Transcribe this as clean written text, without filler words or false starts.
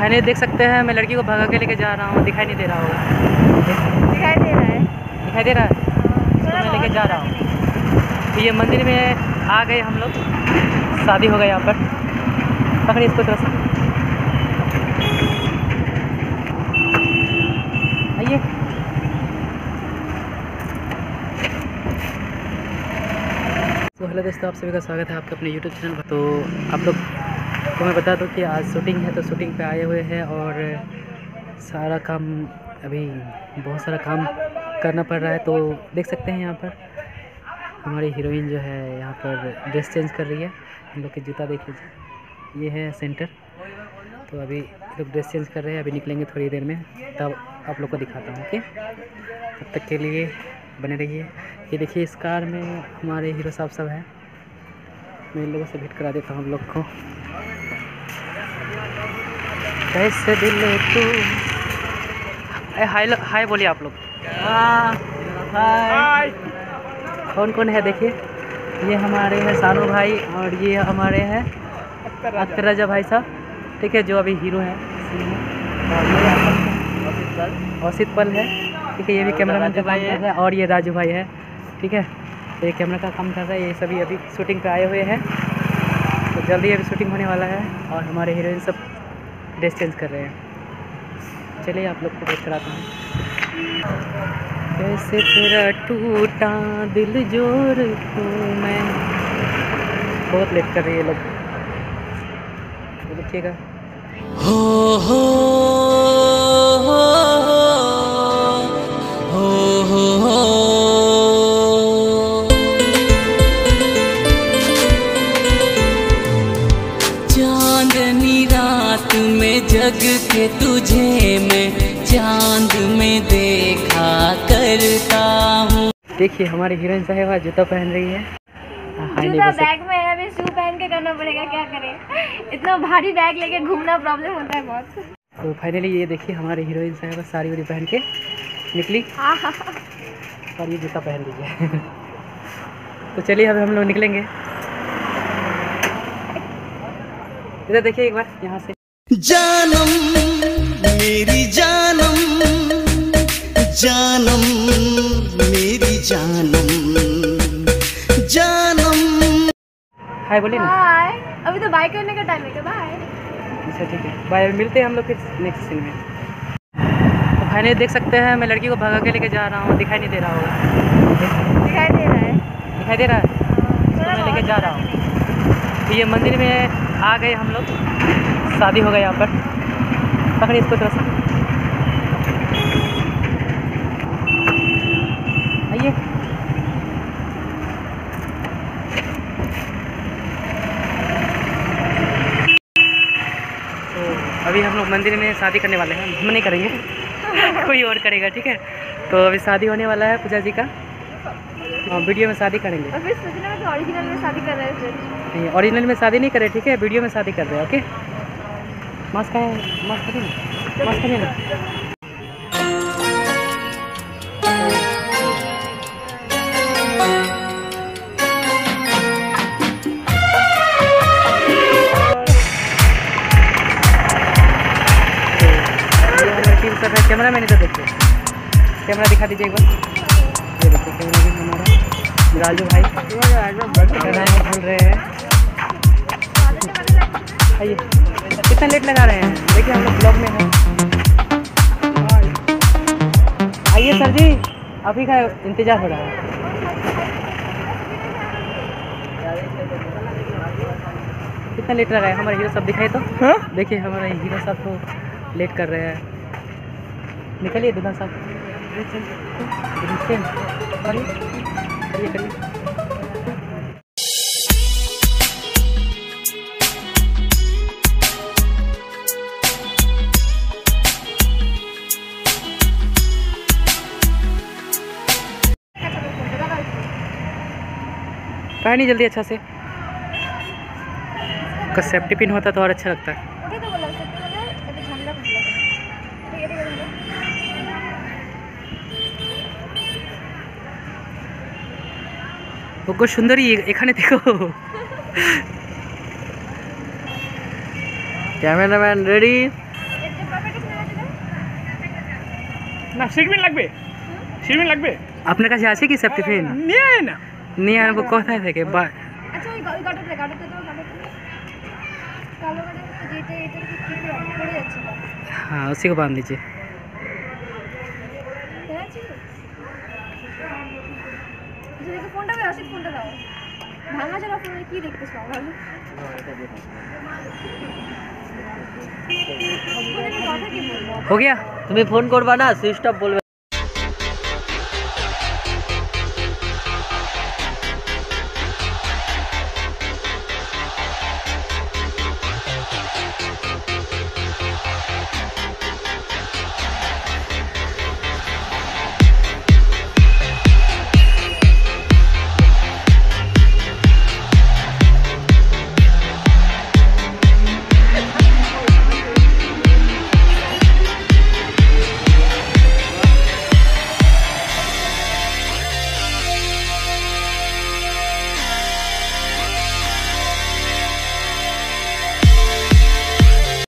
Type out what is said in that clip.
Finally देख सकते हैं, मैं लड़की को भगा के लेके जा रहा हूँ। दिखाई नहीं दे रहा होगा? दिखाई दे रहा है। दिखाई दे रहा है? तो मैं लेके जा रहा हूँ। तो ये मंदिर में आ गए हम लोग। शादी हो गई यहाँ पर। पकड़िए इसको थोड़ा सा। आइए। तो हेलो दोस्तों, आप सभी का स्वागत है आपके अपने यूट्यूब चैनल पर। तो आप लोग को मैं बता दूं कि आज शूटिंग है, तो शूटिंग पे आए हुए हैं और सारा काम अभी बहुत सारा काम करना पड़ रहा है। तो देख सकते हैं यहाँ पर हमारी हीरोइन जो है यहाँ पर ड्रेस चेंज कर रही है। हम लोग के जूता देख लीजिए, ये है सेंटर। तो अभी लोग ड्रेस चेंज कर रहे हैं, अभी निकलेंगे थोड़ी देर में, तब आप लोग को दिखाता हूँ। ओके, तब तक के लिए बने रहिए। ये देखिए इस कार में हमारे हीरो साहब सब हैं। मैं इन लोगों से भेंट करा देता हूँ आप लोग को। कैसे दिल तू, हाय हाय बोलिए आप लोग। हाय। कौन कौन है देखिए, ये हमारे हैं सानू भाई और ये हमारे हैं अख्तर राजा भाई साहब, ठीक है, जो अभी हीरो है। और ये औसित पल है, ठीक है, ये भी कैमरामैन का भाई है। और ये राजू भाई है, ठीक है, ये कैमरा का काम कर रहा है। ये सभी अभी शूटिंग पे आए हुए हैं, तो जल्दी अभी शूटिंग होने वाला है। और हमारे हीरोइन सब ड्रेस चेंज कर रहे हैं। चलिए आप लोग को वेट कराता हूँ। कैसे तेरा टूटा दिल जोर तू मैं। बहुत लेट कर रही है लोग, तो देखिएगा। हो चांदनी रात में जग के तुझे मैं चांद में देखा करता हूँ। देखिए हमारी हीरोइन साहिबा जूता पहन रही है। जूता बैग में है, अभी शू पहन के करना पड़ेगा, क्या करें। इतना भारी बैग लेके घूमना प्रॉब्लम होता है बहुत। तो फाइनली ये देखिए हमारी हीरोइन साहिबा साड़ी वाड़ी पहन के निकली और ये जूता पहन लीजिए। तो चलिए अब हम लोग निकलेंगे। इधर देखिए एक बार, यहाँ से। जानम मेरी जानम, जानम मेरी जानम, जानम। हाय बोलिए ना। बाय। अभी तो बाय करने का टाइम है क्या? बाय। अच्छा ठीक है, बाय। मिलते हैं हम लोग फिर नेक्स्ट सीन में। तो फाइनली देख सकते हैं, मैं लड़की को भगा के लेके जा रहा हूँ। दिखाई नहीं दे रहा होगा? दिखाई दे रहा है। दिखाई दे रहा है? तो मैं लेके जा रहा हूँ। तो ये मंदिर में आ गए हम लोग। शादी हो गई यहाँ पर। पकड़िए इसको थोड़ा सा। आइए। तो अभी हम लोग मंदिर में शादी करने वाले हैं। हम नहीं करेंगे, कोई और करेगा, ठीक है। तो अभी शादी होने वाला है पूजा जी का, और वीडियो में शादी करेंगे। और फिर सोचना है तो ओरिजिनल में शादी कर रहे हैं फिर। नहीं, ओरिजिनल में शादी नहीं करे, ठीक है, वीडियो में शादी कर रहे हैं। ओके, मास्क है, मास्क करिए ना, मास्क करिए ना। टीम सब है, कैमरा मैन इधर देखिए, कैमरा दिखा दीजिए एक बार। ये देखिए कैमरा मैन हमारा राजू भाई बोल रहे हैं। आइए, कितना लेट लगा रहे हैं, देखिए हम लोग ब्लॉग में हैं। आइए सर जी, आप ही का इंतजार हो रहा है। कितना लेट लगा है, हमारे हीरो सब दिखाई तो। देखिए हमारे हीरो सब तो लेट कर रहे हैं। निकलिए दूल्हा साहब, करिए। पहनी जल्दी अच्छा से, उसका सेफ्टी पिन होता तो और अच्छा लगता है। वो सुंदरी एखाने देखो। Cameraman ready. না সিটবিন লাগবে, সিটবিন লাগবে। আপনার কাছে আছে কি সেফটি পিন? নিয়ে না নিয়ে আনবো কোথায় থেকে? আচ্ছা ওই গাড়িতে দাও গাড়িতে কালো গাড়ি যেটা এটা কি পড়ে যাচ্ছে না। हाँ उसी को बांध दीजिए। দেখো ফোনটা কই আসে, ফোনটা দাও। ভাঙা চলা ফোনে কি দেখতেছ ভালো? ফোনে কথা কি বলবো? हो गया? তুমি ফোন করবা না, সুইচ অফ বলবে।